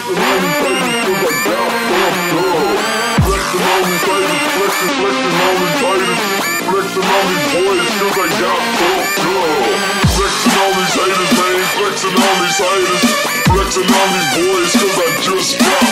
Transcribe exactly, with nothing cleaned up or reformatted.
Flexing on these haters cause I got fucked up. Flexing on these haters, flexing, flexing on these haters. Flexing on these boys cause I got fucked up. Flexing on these haters, man, flexing on these haters. Flexing on these boys cause I just got